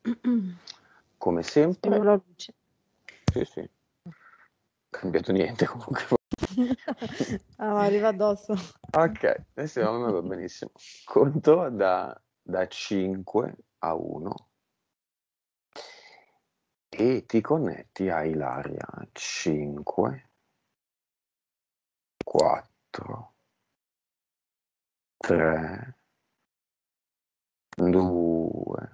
Come Spengo sempre, la luce. sì, cambiato niente comunque. Ah, arriva addosso. Ok, adesso va benissimo. Conto da 5 a 1 e ti connetti a Ilaria. 5, 4, 3, 2,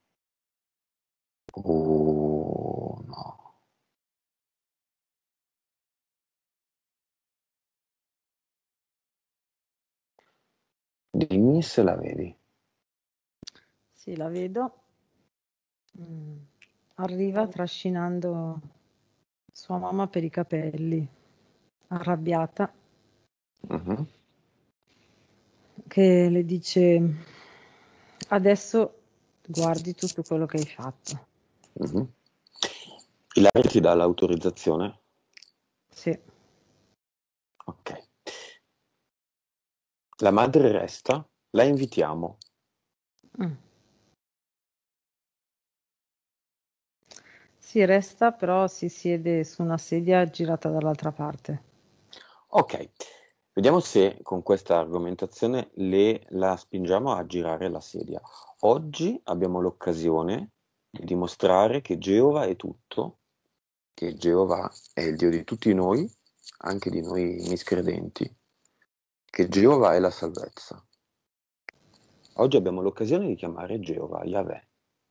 1. Dimmi se la vedi. Sì, la vedo. Arriva trascinando sua mamma per i capelli, arrabbiata, Mhm, che le dice: adesso guardi tutto quello che hai fatto. mhm. Ilaria ti dà l'autorizzazione? Sì. Ok. La madre resta, la invitiamo. Mm. Si resta, però si siede su una sedia girata dall'altra parte. Ok, vediamo se con questa argomentazione la spingiamo a girare la sedia. Oggi abbiamo l'occasione di dimostrare che Geova è tutto, che Geova è il Dio di tutti noi, anche di noi miscredenti, che Geova è la salvezza. Oggi abbiamo l'occasione di chiamare Geova Yahweh.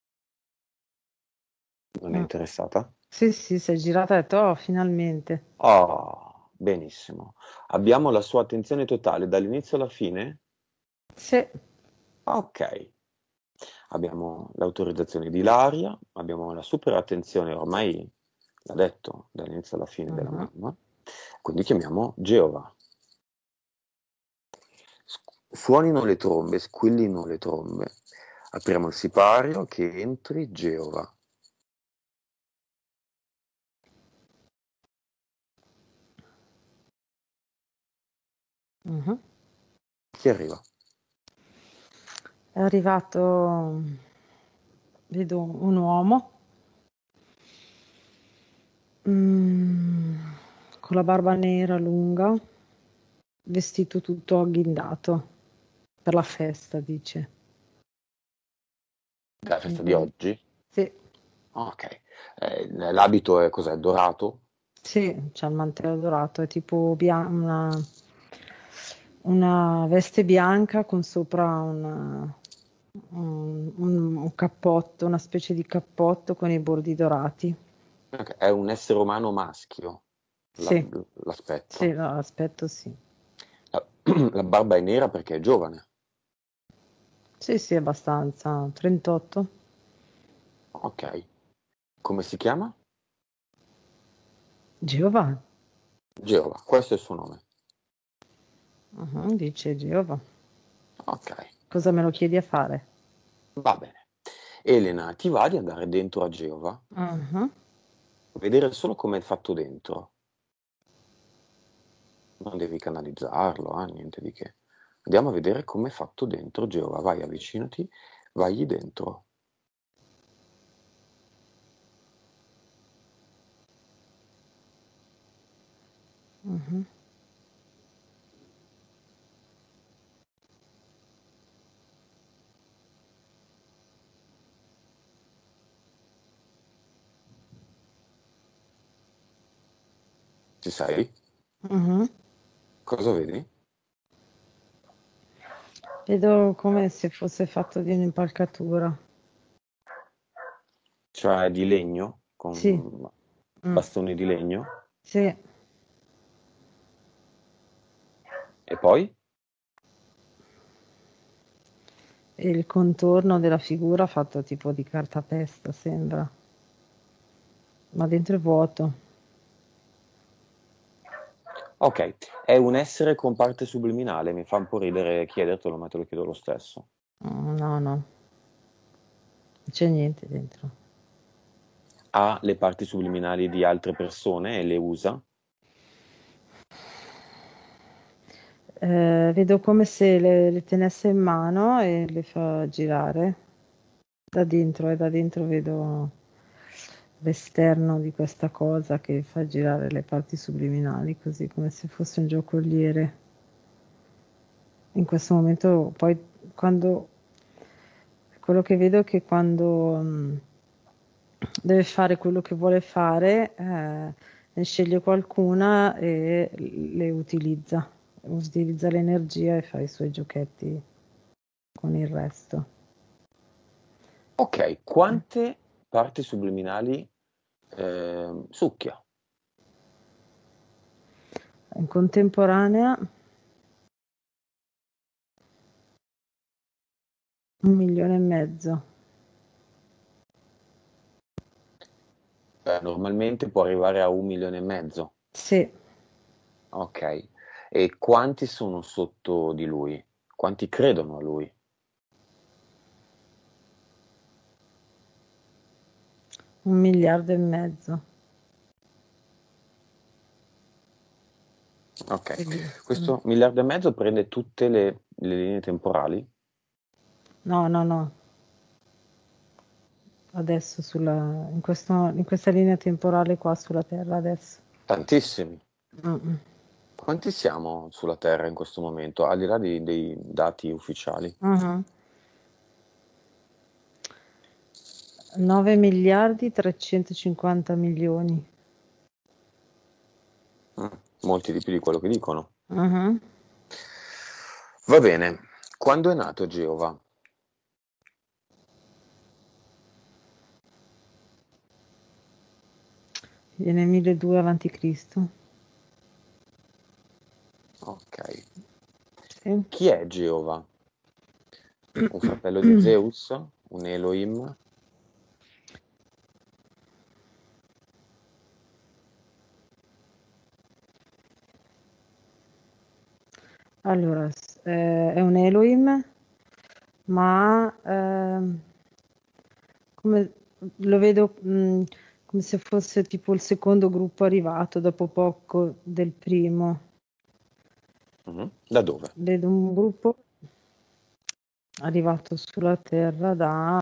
Non è Mm. interessata? Sì, sì, si è girata e ha detto: oh, finalmente. Oh, benissimo. Abbiamo la sua attenzione totale dall'inizio alla fine? Sì. Ok. Abbiamo l'autorizzazione di Ilaria, abbiamo la super attenzione, ormai l'ha detto, dall'inizio alla fine della Mhm. mamma, quindi chiamiamo Geova. Suonino le trombe, squillino le trombe. Apriamo il sipario che entri Geova. Mhm. Chi arriva? È arrivato, vedo un uomo, mm, con la barba nera lunga, vestito tutto agghindato per la festa, dice. Della festa di Mm, oggi? sì, Ok. L'abito è cos'è? Dorato? sì, c'ha il mantello dorato, è tipo una veste bianca con sopra un cappotto, una specie di cappotto con i bordi dorati. Ok, è un essere umano maschio, la- Sì, sì, l'aspetto. no, aspetto sì. La, la barba è nera perché è giovane. Sì, sì, abbastanza. 38. Ok. Come si chiama? Geova. Geova, questo è il suo nome. Mhm, dice Geova. Ok, Cosa me lo chiedi a fare? va bene. Elena, ti va di andare dentro a Geova? Mhm, Vedere solo come è fatto dentro. Non devi canalizzarlo, niente di che. Andiamo a vedere come è fatto dentro Geova. Vai, avvicinati, vai dentro. mhm. Ci sei? Mhm. Cosa vedi? Vedo come se fosse fatto di un'impalcatura. Cioè di legno, Sì, con mm, bastoni di legno. sì. E poi? E il contorno della figura fatto tipo di cartapesta, sembra. Ma dentro è vuoto. Ok, è un essere con parte subliminale. Mi fa un po' ridere chiedertelo, ma te lo chiedo lo stesso. No, no, non c'è niente dentro. Ha le parti subliminali di altre persone e le usa? Vedo come se le tenesse in mano e le fa girare. Da dentro vedo l'esterno di questa cosa che fa girare le parti subliminali, così come se fosse un giocoliere. In questo momento, poi, quando quello che vedo è che quando deve fare quello che vuole fare, ne sceglie qualcuna e le utilizza l'energia e fa i suoi giochetti con il resto. Ok, quante parti subliminali succhia? In contemporanea 1,5 milioni. Normalmente può arrivare a 1,5 milioni. Sì, Ok, e quanti sono sotto di lui? Quanti credono a lui? 1,5 miliardi. Ok, Bellissimo. questo 1,5 miliardi prende tutte le linee temporali? No, no, no. Adesso in questa linea temporale qua sulla Terra adesso. Tantissimi. Mm. Quanti siamo sulla Terra in questo momento, al di là dei dati ufficiali? Mhm. 9,350 milioni. Mm, molti di più di quello che dicono. Mhm. Va bene, quando è nato Geova? Viene 1200 avanti Cristo. Ok. Sì. Chi è Geova? Un fratello di Zeus? Un Elohim? Allora, è un Elohim, ma come lo vedo, come se fosse tipo il secondo gruppo arrivato dopo poco del primo. Mhm. Da dove? Vedo un gruppo arrivato sulla Terra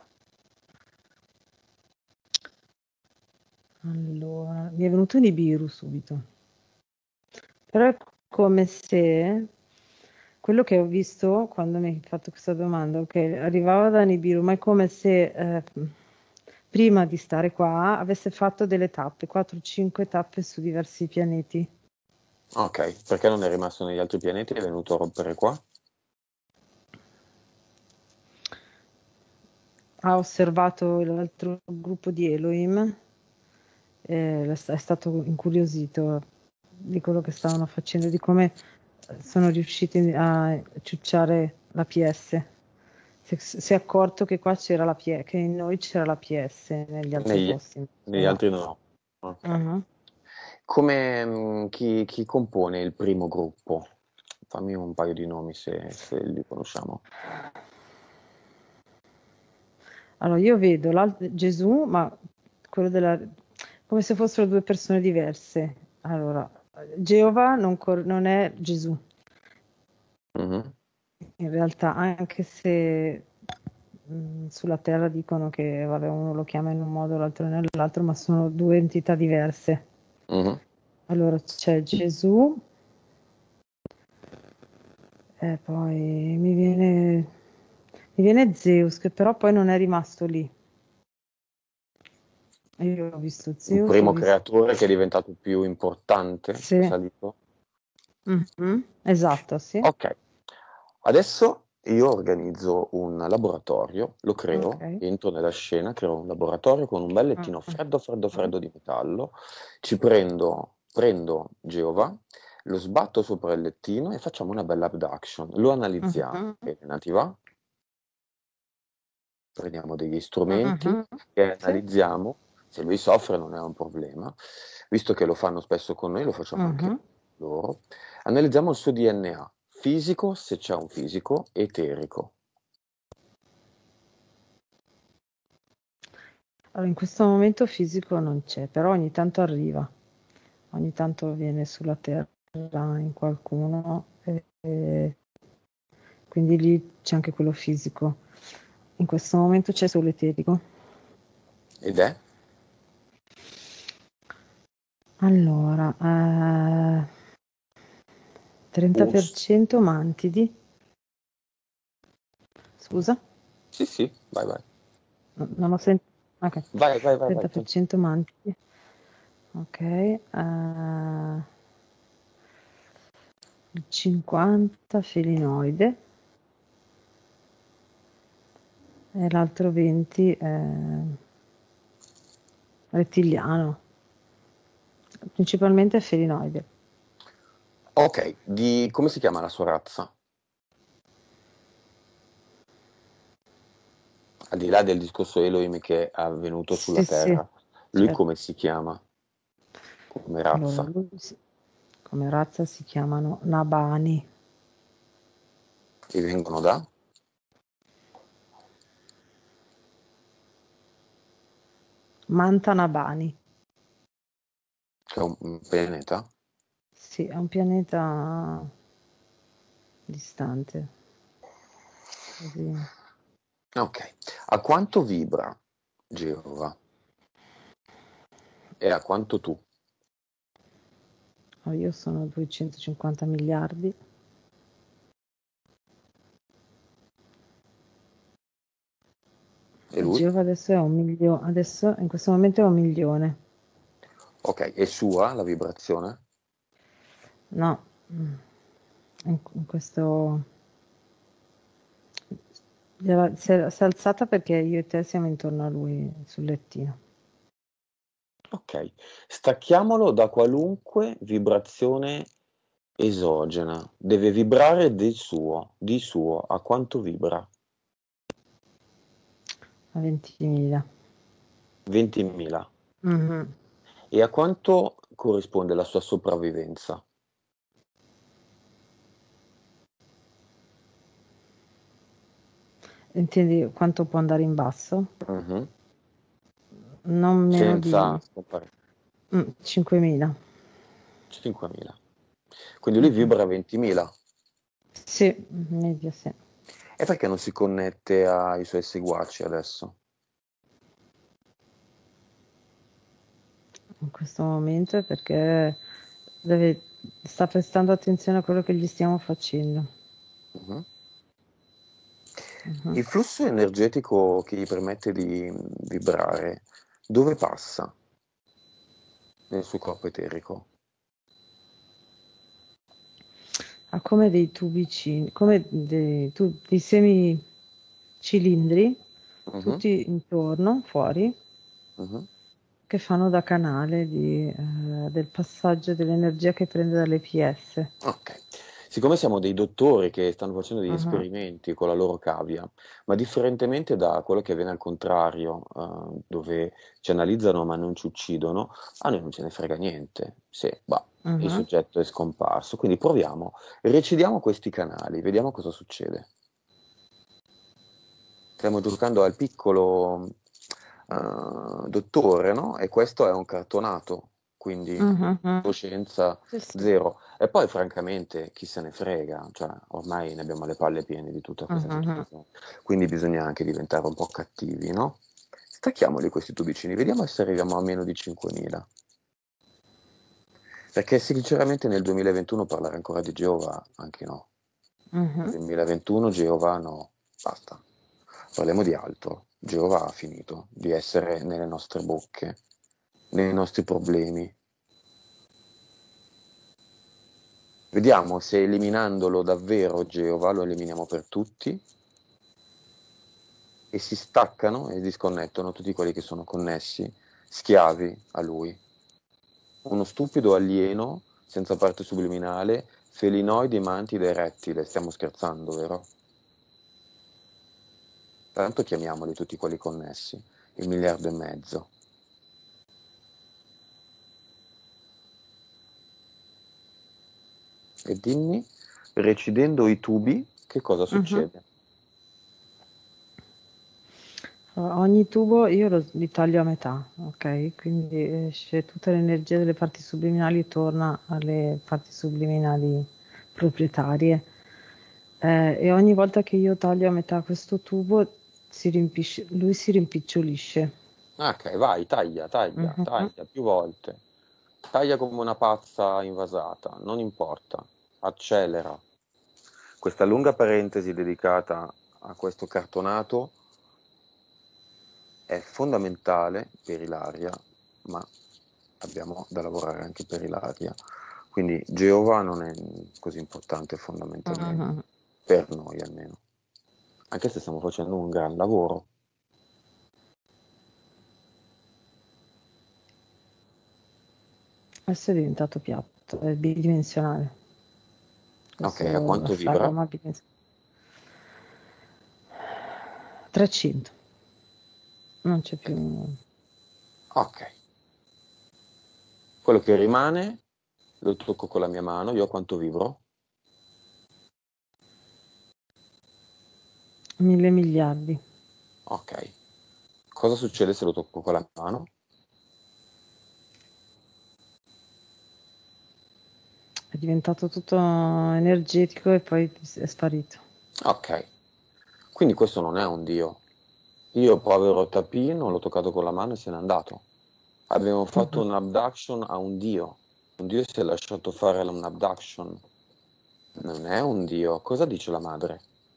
allora, mi è venuto Nibiru subito, però è come se quello che ho visto quando mi hai fatto questa domanda, ok, arrivava da Nibiru, ma è come se prima di stare qua avesse fatto delle tappe, 4-5 tappe su diversi pianeti. Ok, perché non è rimasto negli altri pianeti e è venuto a rompere qua? Ha osservato l'altro gruppo di Elohim, è stato incuriosito di quello che stavano facendo, di come sono riusciti a ciucciare la PS. Si è accorto che qua c'era la PS, che in noi c'era la PS, negli altri Negli, posti negli no. altri no. Ok. Mhm. Come, chi compone il primo gruppo? Fammi un paio di nomi se li conosciamo. Allora, io vedo Gesù, ma come se fossero due persone diverse. Allora, Geova non è Gesù, Mhm, in realtà, anche se sulla Terra dicono che vabbè, uno lo chiama in un modo, l'altro nell'altro, ma sono due entità diverse. mhm. Allora, c'è Gesù, e poi mi viene Zeus, che però poi non è rimasto lì. Io ho visto Un Zeus, ho primo visto... creatore che è diventato più importante, è Sì, salito. mhm, esatto, sì. Ok, adesso io organizzo un laboratorio, lo creo, Ok. entro nella scena, creo un laboratorio con un bel lettino Mhm, freddo, freddo, freddo di metallo, prendo Geova, lo sbatto sopra il lettino e facciamo una bella abduction. Lo analizziamo. mhm, Appena ti va? Prendiamo degli strumenti mhm, e sì, analizziamo. Se lui soffre non è un problema, visto che lo fanno spesso con noi, lo facciamo anche mhm. con loro. Analizziamo il suo DNA, fisico, se c'è un fisico, eterico. Allora, in questo momento fisico non c'è, però ogni tanto arriva, ogni tanto viene sulla Terra in qualcuno, e quindi lì c'è anche quello fisico. In questo momento c'è solo eterico. Ed è? Allora, 30% mantidi. Scusa? Sì, sì, vai, vai. Non ho sentito. Ok. Vai, vai, vai, vai. 30% mantidi. Ok. 50 felinoide. E l'altro 20 rettiliano. Principalmente felinoide. Ok, come si chiama la sua razza? Al di là del discorso Elohim che è avvenuto sulla Sì, sì, Terra, lui certo. come si chiama? Come Allora, razza? come razza si chiamano Nabani. E vengono da? Manta Nabani. Che è un pianeta? Sì, è un pianeta distante. Così. Ok. A quanto vibra Geova? E a quanto tu? Oh, io sono 250 miliardi. E lui? Geova adesso è 1 milione. Adesso in questo momento è 1 milione. Ok, è sua la vibrazione? No, in questo si è alzata perché io e te siamo intorno a lui sul lettino. Ok. Stacchiamolo da qualunque vibrazione esogena. Deve vibrare del suo, di suo. A quanto vibra? A 20.000. 20.000. Mhm. E a quanto corrisponde la sua sopravvivenza? Intendi quanto può andare in basso? Mhm. Non meno di Senza scomparire. 5.000. 5.000. Quindi lui Mhm. vibra a 20.000. Sì, in media sì. E perché non si connette ai suoi seguaci adesso? In questo momento è perché sta prestando attenzione a quello che gli stiamo facendo. Mhm. Mhm. Il flusso energetico che gli permette di vibrare, dove passa nel suo corpo eterico? Ha come dei tubicini, come dei semicilindri, Mhm, tutti intorno, fuori, mhm. che fanno da canale del passaggio dell'energia che prende dalle PS. Ok. Siccome siamo dei dottori che stanno facendo degli Mhm. esperimenti con la loro cavia, ma differentemente da quello che avviene al contrario, dove ci analizzano ma non ci uccidono, a noi non ce ne frega niente. Se, bah, il Mhm. soggetto è scomparso. Quindi proviamo, recidiamo questi canali, vediamo cosa succede. Stiamo giocando al piccolo dottore, no? E questo è un cartonato, quindi Mhm. Mhm. coscienza Sì, sì. zero. E poi, francamente, chi se ne frega? Cioè, ormai ne abbiamo le palle piene di tutta questa Mhm. situazione. Quindi bisogna anche diventare un po' cattivi, no? Stacchiamoli questi tubicini, vediamo se arriviamo a meno di 5.000. Perché sinceramente nel 2021 parlare ancora di Geova, anche no. Nel Mhm. 2021 Geova no, basta. Parliamo di altro. Geova ha finito di essere nelle nostre bocche, nei nostri problemi. Vediamo se eliminandolo davvero Geova lo eliminiamo per tutti e si staccano e disconnettono tutti quelli che sono connessi, schiavi a lui. Uno stupido alieno, senza parte subliminale, felinoide, mantide e rettile. Stiamo scherzando, vero? Tanto chiamiamoli tutti quelli connessi, 1,5 miliardi. E dimmi, recidendo i tubi, che cosa Mhm. succede? Allora, ogni tubo io li taglio a metà, ok? Quindi esce tutta l'energia delle parti subliminali e torna alle parti subliminali proprietarie. E ogni volta che io taglio a metà questo tubo, lui si rimpicciolisce. Ok, vai, taglia, taglia, Mhm. taglia, più volte. Taglia come una pazza invasata, non importa. Accelera. Questa lunga parentesi dedicata a questo cartonato è fondamentale per Ilaria, ma abbiamo da lavorare anche per Ilaria. Quindi Geova non è così importante fondamentalmente, Mhm. per noi almeno, anche se stiamo facendo un gran lavoro. Adesso è diventato piatto, è bidimensionale. Ok, a Questo quanto vibra? affare bidimensionale. 300, non c'è più. Ok, quello che rimane lo tocco con la mia mano, io a quanto vibro? 1000 miliardi. Ok, cosa succede se lo tocco con la mano? È diventato tutto energetico e poi è sparito. Ok, quindi questo non è un dio. Io, povero tapino, l'ho toccato con la mano e se n'è andato. Abbiamo fatto Mhm. un abduction a un dio. Un dio si è lasciato fare un abduction. Non è un dio. Cosa dice la madre?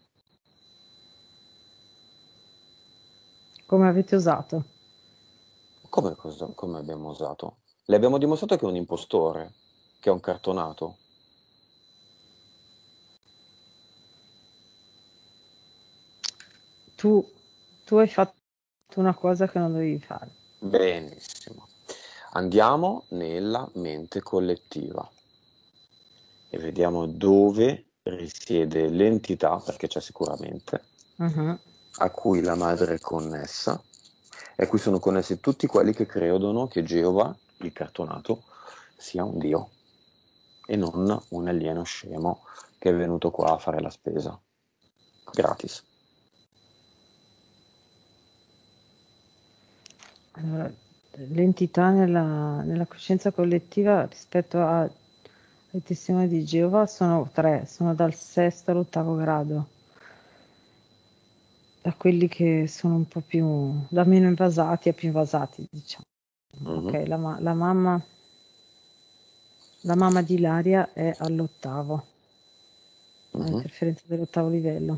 Come avete usato? Come abbiamo usato? Le abbiamo dimostrato che è un impostore, che è un cartonato. Tu, tu hai fatto una cosa che non dovevi fare. Benissimo. Andiamo nella mente collettiva e vediamo dove risiede l'entità, perché c'è sicuramente, Mhm. a cui la madre è connessa e a cui sono connessi tutti quelli che credono che Geova, il cartonato, sia un dio e non un alieno scemo che è venuto qua a fare la spesa. Gratis. Allora, l'entità nella coscienza collettiva rispetto ai testimoni di Geova sono tre, sono dal sesto all'ottavo grado, da quelli che sono un po' più, da meno invasati a più invasati, diciamo. Mhm, Ok, la mamma di Ilaria è all'ottavo, ha mhm, interferenza dell'ottavo livello.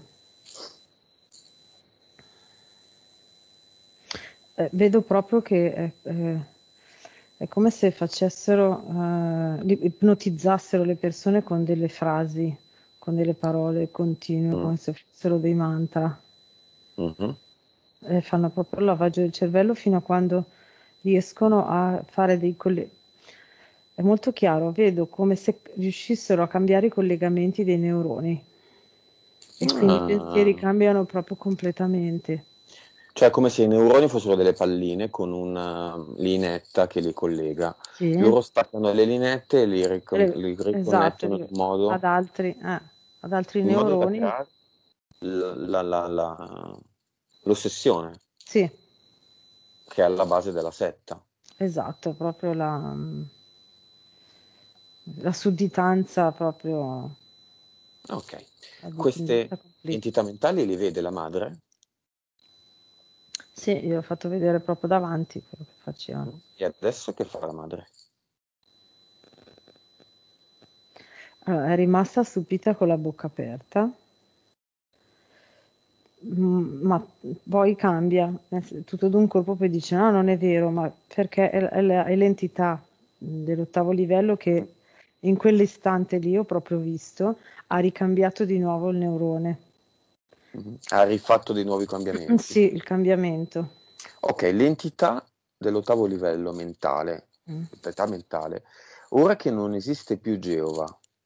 Vedo proprio che è come se facessero, ipnotizzassero le persone con delle frasi, con delle parole continue, mm, come se fossero dei mantra. mhm. Fanno proprio il lavaggio del cervello fino a quando riescono a fare dei collegamenti. È molto chiaro, vedo come se riuscissero a cambiare i collegamenti dei neuroni e quindi i pensieri Ah, cambiano proprio completamente. cioè è come se i neuroni fossero delle palline con una linetta che li collega. Sì, Loro staccano le linette e li esatto, riconnettono ad altri in modo da neuroni. creare l'ossessione Sì, che è alla base della setta. esatto, proprio la sudditanza, proprio Ok. la Queste dipendenza completa. entità mentali li vede la madre Sì, io l'ho fatto vedere proprio davanti quello che facevano. e adesso che fa la madre? Allora, è rimasta stupita con la bocca aperta, ma poi cambia, tutto d'un colpo poi dice no, non è vero, ma perché è l'entità dell'ottavo livello che in quell'istante lì ho proprio visto, ha ricambiato di nuovo il neurone. Mhm. Ha rifatto dei nuovi cambiamenti. Sì, il cambiamento. Ok, l'entità dell'ottavo livello mentale, Mm. l'entità mentale, ora che non esiste più Geova,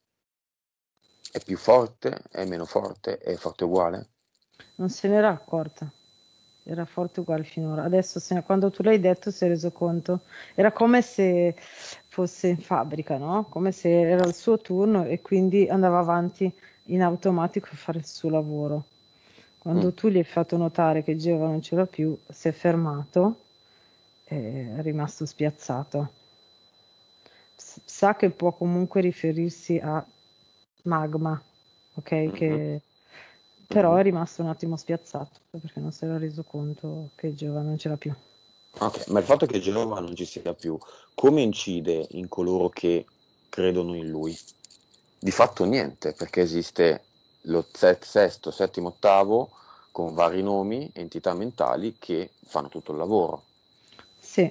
è più forte, è meno forte, è forte uguale? Non se n'era accorta, era forte uguale finora. Adesso, quando tu l'hai detto, si è reso conto. Era come se fosse in fabbrica, no? Come se era il suo turno e quindi andava avanti in automatico a fare il suo lavoro. Mm, Quando tu gli hai fatto notare che Geova non c'era più, si è fermato e è rimasto spiazzato. Sa che può comunque riferirsi a magma, ok? mhm, però è rimasto un attimo spiazzato perché non si era reso conto che Geova non c'era più. Ok, ma il fatto che Geova non ci sia più, come incide in coloro che credono in lui? Di fatto niente, perché esiste lo sesto, settimo, ottavo con vari nomi, entità mentali che fanno tutto il lavoro. Sì,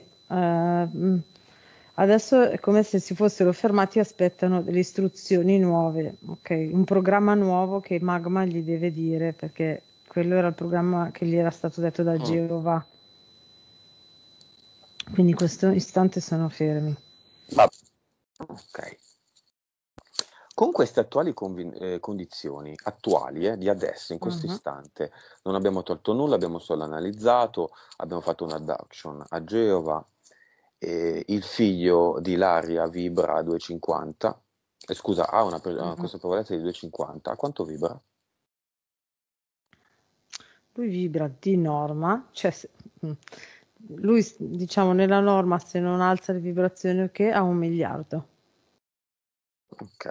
adesso è come se si fossero fermati e aspettano delle istruzioni nuove, ok? Un programma nuovo che Magma gli deve dire, perché quello era il programma che gli era stato detto da Mm, Geova. Quindi in questo istante sono fermi. va- ok. Con queste attuali condizioni, attuali, di adesso, in questo Mhm. istante, non abbiamo tolto nulla, abbiamo solo analizzato, abbiamo fatto un adduction a Geova, il figlio di Ilaria vibra a 250, scusa, ha una Mhm. consapevolezza di 250, a quanto vibra? Lui vibra di norma, cioè mm, lui diciamo nella norma se non alza le vibrazioni ok ha 1 miliardo. Ok.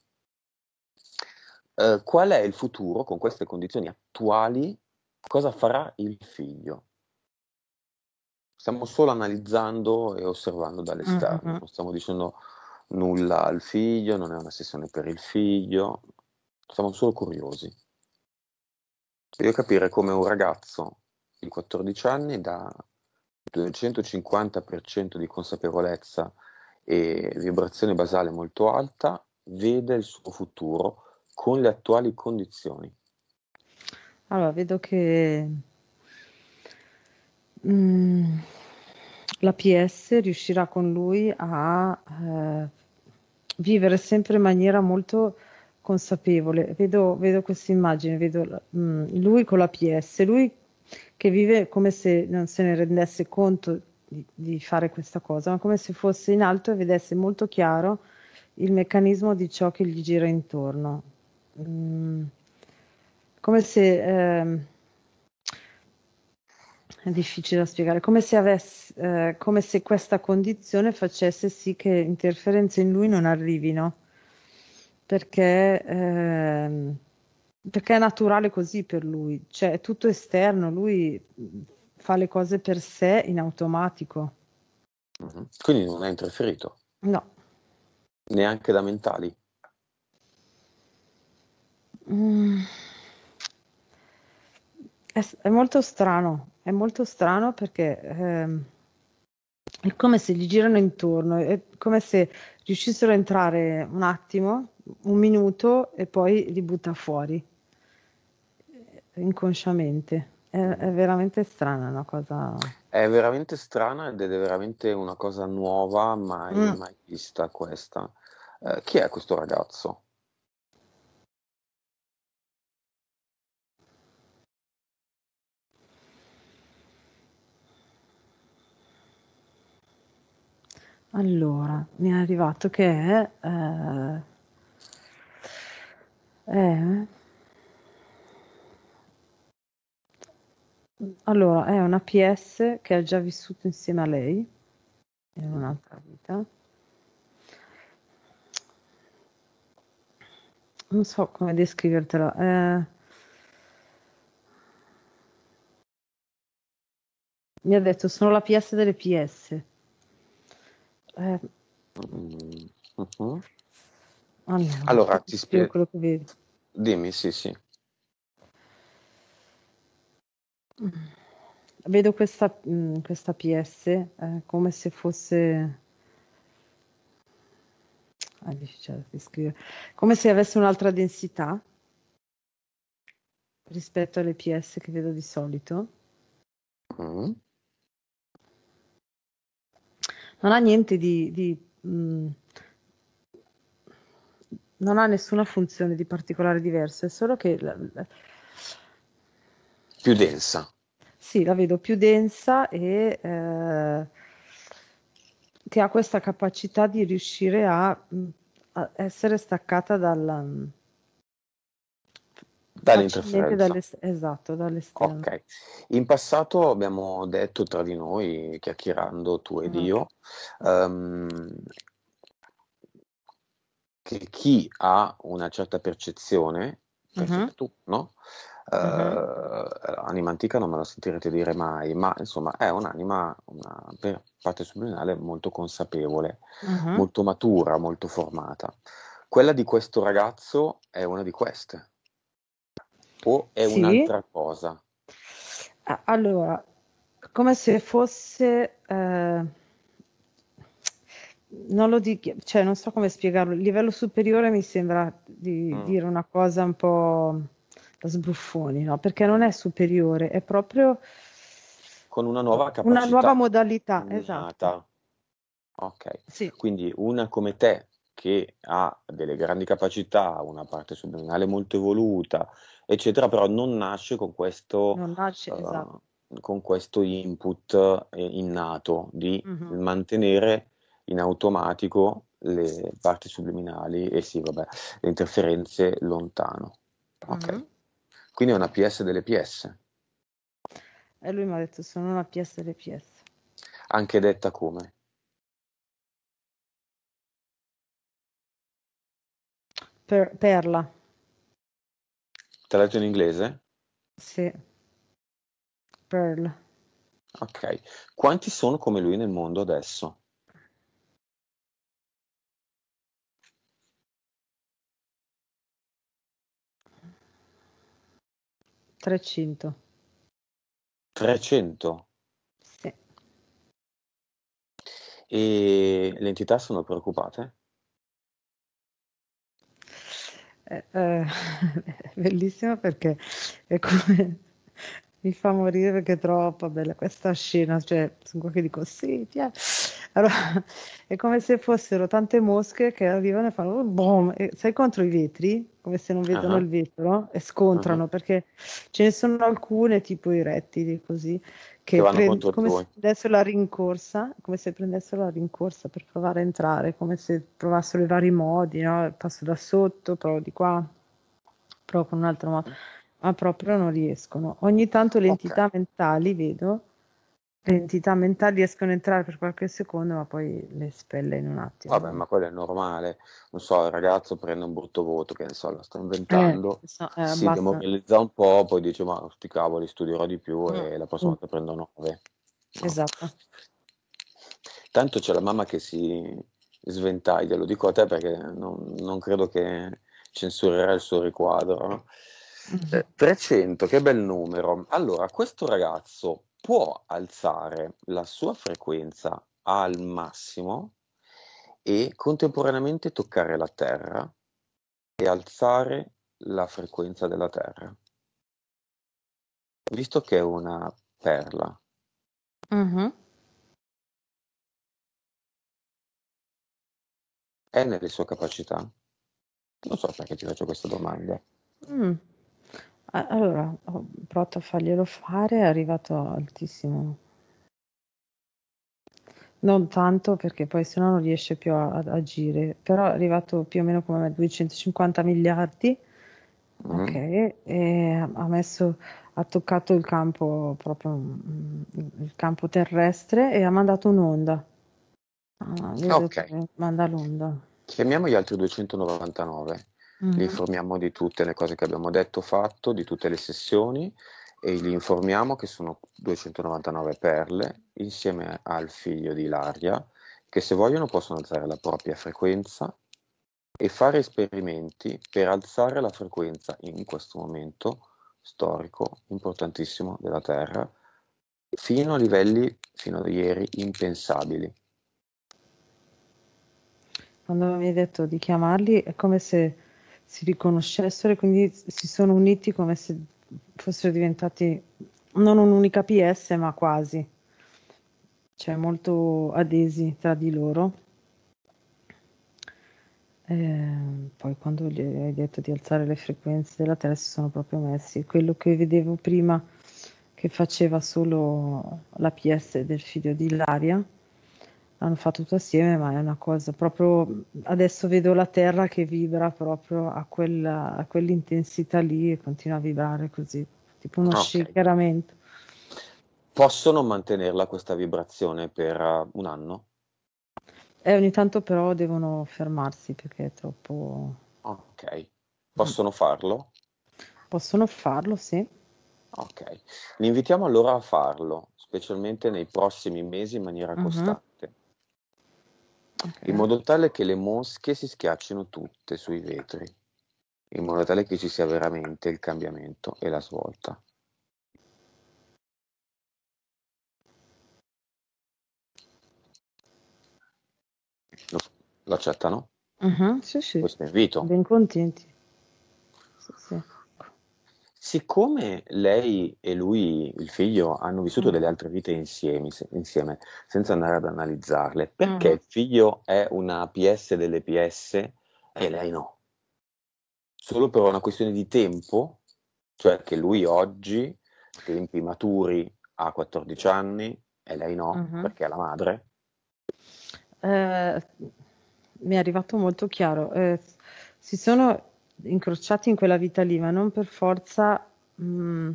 Qual è il futuro con queste condizioni attuali? Cosa farà il figlio? Stiamo solo analizzando e osservando dall'esterno, Mhm. non stiamo dicendo nulla al figlio, non è una sessione per il figlio, siamo solo curiosi. Voglio capire come un ragazzo di 14 anni da 250% di consapevolezza e vibrazione basale molto alta vede il suo futuro con le attuali condizioni. Allora, vedo che mm, la PS riuscirà con lui a vivere sempre in maniera molto consapevole. Vedo questa immagine, vedo lui con la PS, lui che vive come se non se ne rendesse conto di fare questa cosa, ma come se fosse in alto e vedesse molto chiaro il meccanismo di ciò che gli gira intorno. Mm, come se è difficile da spiegare, come se questa condizione facesse sì che interferenze in lui non arrivino, perché, perché è naturale così per lui, cioè è tutto esterno, lui fa le cose per sé in automatico. Mhm. Quindi non è interferito, No. neanche da mentali. Mm. È molto strano perché è come se gli girano intorno, è come se riuscissero a entrare un attimo, 1 minuto e poi li butta fuori inconsciamente. È Mhm. veramente strana una cosa. È veramente strana ed è veramente una cosa nuova, mai, Mm. mai vista questa. Chi è questo ragazzo? Allora, mi è arrivato che è- allora, è una PS che ha già vissuto insieme a lei in Mm. un'altra vita. Non so come descrivertela. Mi ha detto sono la PS delle PS. Eh, Mm. Mhm. allora, Allora, aspetta, ti spiego quello che vedi. dimmi, sì, sì. Vedo questa PS come se fosse, è difficile da descrivere, come se avesse un'altra densità rispetto alle PS che vedo di solito. Mm. Non ha niente non ha nessuna funzione di particolare diverso, è solo che Più densa. sì, la vedo più densa e che ha questa capacità di riuscire a essere staccata facilmente Dall'interferenza. esatto, dall'esterno. Ok. In passato abbiamo detto tra di noi, chiacchierando tu ed Mhm, io, ehm, che chi ha una certa percezione, mhm, percepi tu, no? Mhm. Anima antica non me lo sentirete dire mai, ma insomma è un'anima, una parte subliminale molto consapevole, Mhm. molto matura, molto formata. Quella di questo ragazzo è una di queste, o è Sì. un'altra cosa? Allora, come se fosse, non lo dico, cioè non so come spiegarlo, il livello superiore mi sembra di Mm. dire una cosa un po' da sbruffoni, no? Perché non è superiore, è proprio Con una nuova una nuova capacità modalità, esatto. innata. Ok, Sì, quindi una come te che ha delle grandi capacità, una parte subliminale molto evoluta, eccetera, però non nasce non nasce, esatto. con questo input innato di Mhm, mantenere in automatico le parti subliminali e sì, vabbè, le interferenze lontano. Ok, mhm. quindi è una PS delle PS, E lui mi ha detto, sono una PS delle PS. anche detta come. Perla, Te l'ho letto in inglese? sì, Pearl, Ok. Quanti sono come lui nel mondo adesso? 300. 300. Sì. E le entità sono preoccupate? È bellissimo perché è come mi fa morire perché è troppo bella questa scena, cioè sono qua che dico sì, allora è come se fossero tante mosche che arrivano e fanno boom, e sai contro i vetri, come se non vedono Ah, il vetro e ah. scontrano perché ce ne sono alcune tipo i rettili così Che che vanno contro di come se voi. prendessero la rincorsa, come se prendessero la rincorsa per provare a entrare, come se provassero i vari modi, no? Passo da sotto, provo di qua, provo con un altro modo, ma proprio non riescono. Ogni tanto le Ok. entità mentali, vedo, le entità mentali riescono a entrare per qualche secondo, ma poi le spelle in un Vabbè, attimo. ma quello è normale. Non so, il ragazzo prende un brutto voto, che ne so, la sto inventando, si Basta. demoralizza un po', poi dice, ma sti cavoli, studierò di più Mm, e la prossima mm, volta prendo 9. No. esatto. Tanto c'è la mamma che si sventaglia, lo dico a te perché non credo che censurerà il suo riquadro, no? Mhm. 300, che bel numero. Allora, questo ragazzo può alzare la sua frequenza al massimo e contemporaneamente toccare la Terra e alzare la frequenza della Terra. Visto che è una perla, Mhm. è nelle sue capacità? Non so perché ti faccio questa domanda. Mm. Allora, ho provato a farglielo fare, è arrivato altissimo. Non tanto perché poi sennò non riesce più a agire, però è arrivato più o meno come a 250 miliardi, ok, Mm? e ha toccato il campo proprio, il campo terrestre e ha mandato un'onda. Ah, vedo Ok, che manda l'onda. chiamiamo gli altri 299, li Mhm. informiamo di tutte le cose che abbiamo detto, fatto, di tutte le sessioni e li informiamo che sono 299 perle insieme al figlio di Ilaria, che se vogliono possono alzare la propria frequenza e fare esperimenti per alzare la frequenza in questo momento storico importantissimo della Terra fino a livelli, fino a ieri, impensabili. Quando mi hai detto di chiamarli è come se si riconoscessero e quindi si sono uniti come se fossero diventati non un'unica PS, ma quasi, cioè molto adesi tra di loro. Poi quando gli hai detto di alzare le frequenze della Terra si sono proprio messi. Quello che vedevo prima che faceva solo la PS del figlio di Ilaria, l'hanno fatto tutto assieme, ma è una cosa proprio. Adesso vedo la Terra che vibra proprio a quell'intensità lì e continua a vibrare così, tipo uno Ok. shakeramento. Possono mantenerla questa vibrazione per un anno? E ogni tanto però devono fermarsi perché è troppo. Ok. Mm. Possono farlo? Possono farlo, sì. Ok, li invitiamo allora a farlo, specialmente nei prossimi mesi in maniera Mhm. costante, Ok. in modo tale che le mosche si schiaccino tutte sui vetri, in modo tale che ci sia veramente il cambiamento e la svolta. Lo, lo accettano? Mhm, sì, sì, Questo invito? ben contenti. Sì, sì. Siccome lei e lui, il figlio, hanno vissuto Mm. delle altre vite insieme, senza andare ad analizzarle, perché Mhm. il figlio è una PS delle PS e lei no? Solo per una questione di tempo? Cioè che lui oggi, tempi maturi, ha 14 anni e lei no, Mhm. perché è la madre? Eh, mi è arrivato molto chiaro. Si sono incrociati in quella vita lì, ma non per forza. mm,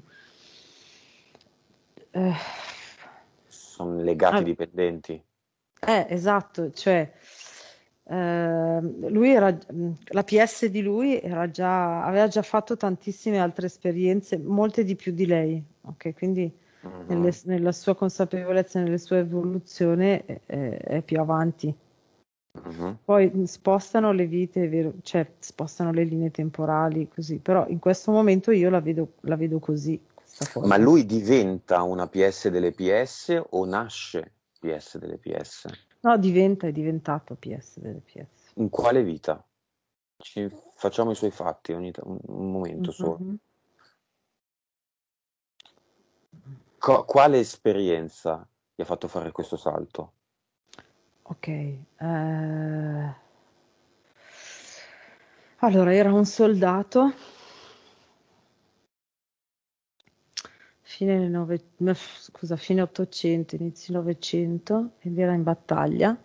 eh, Sono legati ah, dipendenti? esatto, cioè lui era, la PS di lui aveva già fatto tantissime altre esperienze, molte di più di lei, ok? Quindi Mhm, nella sua consapevolezza, nella sua evoluzione è più avanti. mhm. Poi spostano le vite, è vero, cioè spostano le linee temporali, così, però in questo momento io la vedo così, questa Ma cosa. lui diventa una PS delle PS o nasce PS delle PS? No, è diventato PS delle PS. In quale vita? Facciamo i suoi fatti, un momento solo. Mhm. Quale esperienza gli ha fatto fare questo salto? Ok, allora era un soldato, fine 800, inizio 900, ed era in battaglia.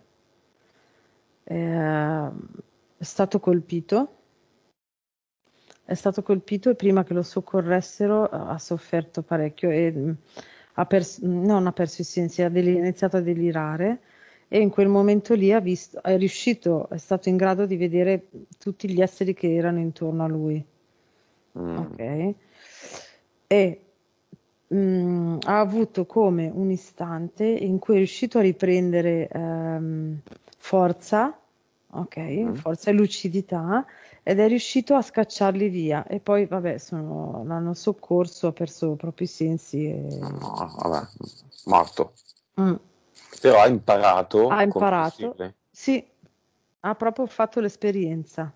È stato colpito, è stato colpito e prima che lo soccorressero ha sofferto parecchio e non ha perso i sensi, ha iniziato a delirare e in quel momento lì è riuscito, è stato in grado di vedere tutti gli esseri che erano intorno a lui. Mm, Ok? E ha avuto come un istante in cui è riuscito a riprendere forza, ok? mhm. Forza e lucidità, ed è riuscito a scacciarli via. E poi, vabbè, l'hanno soccorso, ha perso proprio i sensi. No, vabbè, morto. Mm. Però ha Ha imparato com'è imparato, possibile. sì, ha proprio fatto l'esperienza.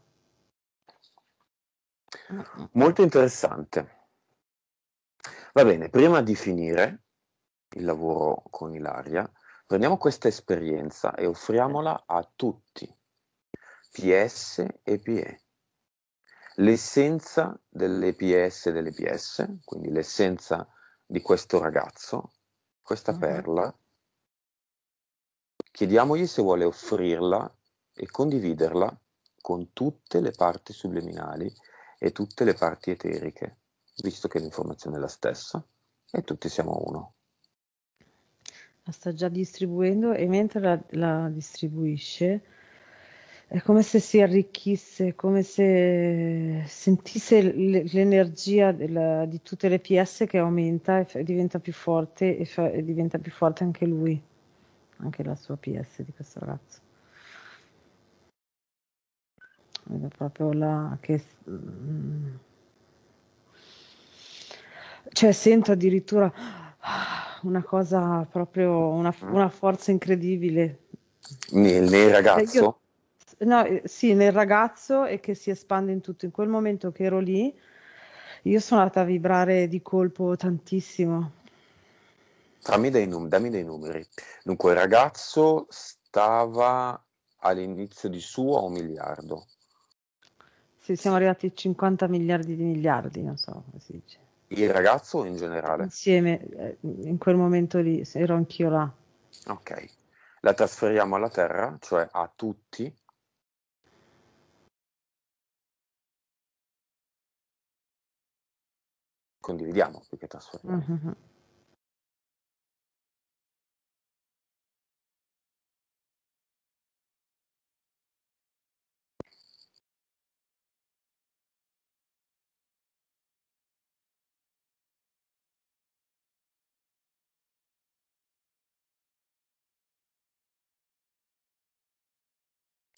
Mm, mm, mm. Molto interessante. Va bene, prima di finire il lavoro con Ilaria, prendiamo questa esperienza e offriamola a tutti, PS e PE. L'essenza delle PS e delle PS, quindi l'essenza di questo ragazzo, questa Mhm. perla, chiediamogli se vuole offrirla e condividerla con tutte le parti subliminali e tutte le parti eteriche, visto che l'informazione è la stessa e tutti siamo uno. La sta già distribuendo e mentre la distribuisce è come se si arricchisse, come se sentisse l'energia di tutte le PS che aumenta e diventa più forte e diventa più forte anche lui, anche la sua PS di questo ragazzo. Ed è proprio la che... cioè sento addirittura una cosa proprio, Mm? una forza incredibile. Nel Io, ragazzo? no, sì, nel ragazzo e che si espande in tutto. In quel momento che ero lì, io sono andata a vibrare di colpo tantissimo. Dammi dei numeri. Dunque, il ragazzo stava all'inizio di suo a 1 miliardo. Sì, siamo arrivati a 50 miliardi di miliardi, non so come si dice. Il ragazzo o in generale? Insieme, in quel momento lì, ero anch'io là. Ok. La trasferiamo alla Terra, cioè a tutti. Condividiamo più che trasferiamo. Mhm.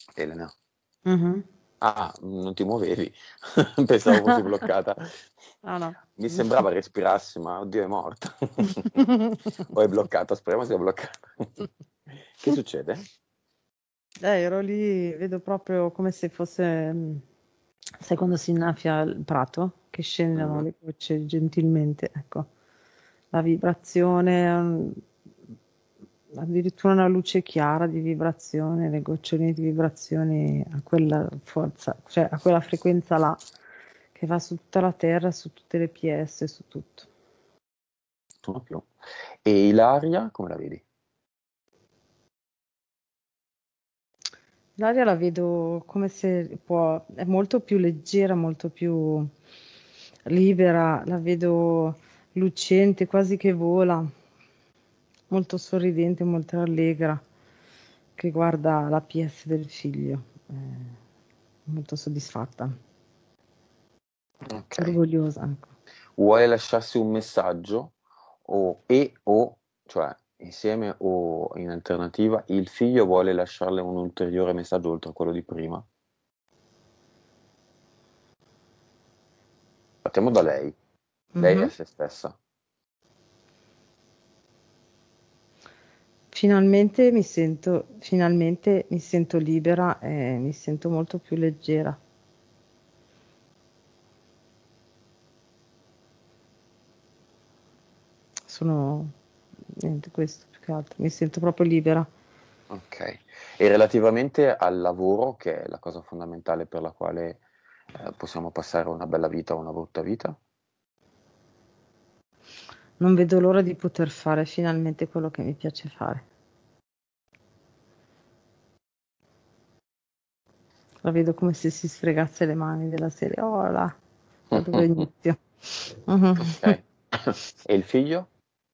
Elena. Mhm. Ah, non ti muovevi. Pensavo fossi bloccata. Ah no. Mi sembrava respirassi, ma oddio è morta. O è bloccata, speriamo sia bloccata. Che succede? Ero lì, vedo proprio come se fosse, sai quando si innaffia il prato, che scendono Mhm. le gocce gentilmente, ecco, la vibrazione, addirittura una luce chiara di vibrazione, le goccioline di vibrazione a quella forza, cioè a quella frequenza là, che va su tutta la Terra, su tutte le PS, su tutto. Sono più. E Ilaria, come la vedi? L'aria la vedo come se è molto più leggera, molto più libera, la vedo lucente, quasi che vola, molto sorridente, molto allegra, che guarda la PS del figlio, molto soddisfatta, Ok. orgogliosa, ecco. Vuole lasciarsi un messaggio cioè insieme o in alternativa, il figlio vuole lasciarle un ulteriore messaggio oltre a quello di prima? Partiamo da lei. Lei è Mhm. se stessa. Finalmente mi sento libera e mi sento molto più leggera. Sono niente questo più che altro, mi sento proprio libera. Ok. E relativamente al lavoro, che è la cosa fondamentale per la quale possiamo passare una bella vita o una brutta vita? Non vedo l'ora di poter fare finalmente quello che mi piace fare. La vedo come se si sfregasse le mani della serie. Oh là, da dove inizio? Mhm. Ok. E il figlio?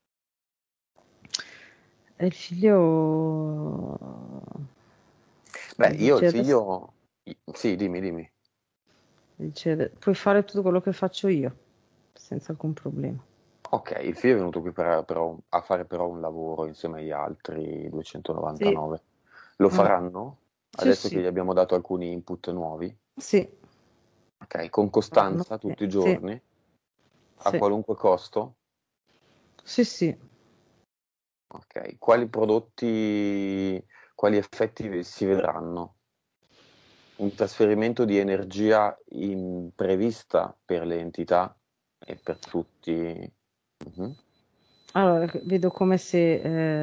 E il figlio Beh, mi io il dice adesso, figlio... Sì, dimmi, dimmi. puoi fare tutto quello che faccio io, senza alcun problema. Ok, il figlio è venuto qui a fare però un lavoro insieme agli altri Sì, 299. Lo mm, faranno? sì, Adesso che sì, gli abbiamo dato alcuni input nuovi? sì, Ok, con faranno, costanza sì, tutti i sì, giorni, a sì, qualunque costo? sì, sì. Ok, quali prodotti, quali effetti si vedranno? Un trasferimento di energia imprevista per le entità e per tutti. Mhm. Allora, vedo come se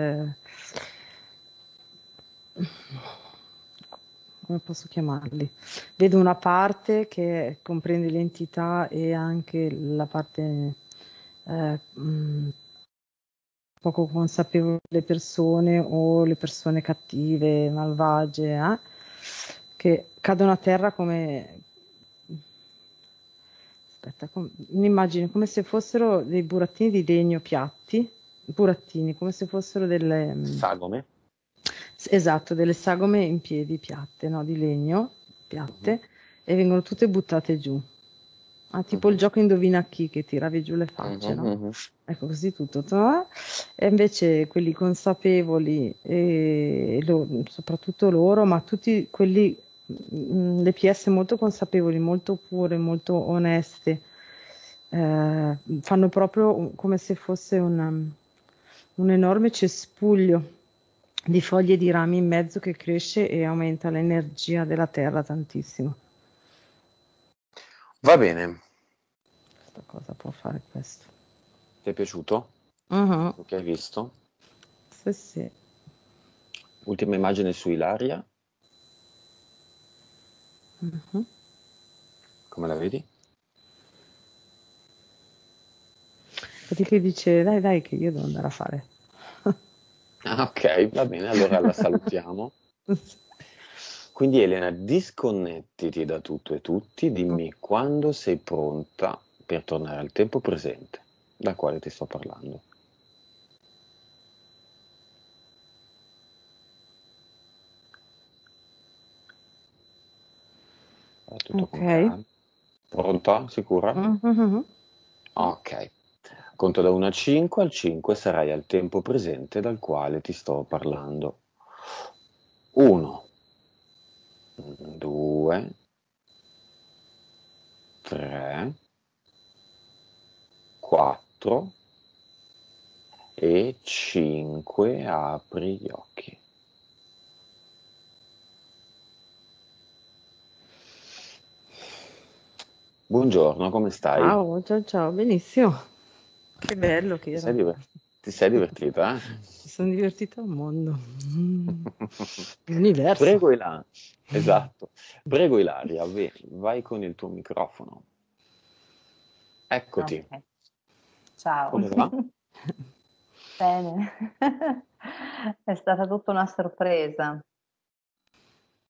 come posso chiamarli? Vedo una parte che comprende l'entità e anche la parte poco consapevole delle persone o le persone cattive, malvagie, che cadono a terra come... Aspetta, un'immagine come se fossero dei burattini di legno piatti, burattini, come se fossero delle... Sagome? esatto, delle sagome in piedi piatte, no, di legno, Mhm, piatte, e vengono tutte buttate giù. Ah, tipo il mhm, gioco Indovina chi che tiravi giù le facce, mhm, no? mhm. Ecco così tutto. E invece quelli consapevoli, e soprattutto loro, ma tutti quelli, le PS molto consapevoli, molto pure, molto oneste, fanno proprio come se fosse un enorme cespuglio di foglie e di rami in mezzo che cresce e aumenta l'energia della terra tantissimo. Va bene, Questa cosa può fare questo. ti è piaciuto? Mhm. Quello che hai visto? Sì, sì. Ultima immagine su Ilaria, Mhm. come la vedi? Vedi che dice, dai, dai, che io devo andare a fare. Ah, ok, va bene, allora la salutiamo. Quindi Elena, disconnettiti da tutto e tutti, dimmi quando sei pronta per tornare al tempo presente, da quale ti sto parlando. Tutto Ok. con calma. Pronta? Sicura? Mhm. Ok. Conto da 1 a 5, al 5 sarai al tempo presente dal quale ti sto parlando. 1, 2, 3, 4 e 5. Apri gli occhi. Buongiorno, come stai? Ciao, ciao, ciao, benissimo. Che bello che Ti era. sei, ti sei divertita? Mi sono divertita un mondo. L'universo. Prego Ilaria, esatto. Prego Ilaria, vai con il tuo microfono. Eccoti. Ok, ciao. Come va? Bene. È stata tutta una sorpresa.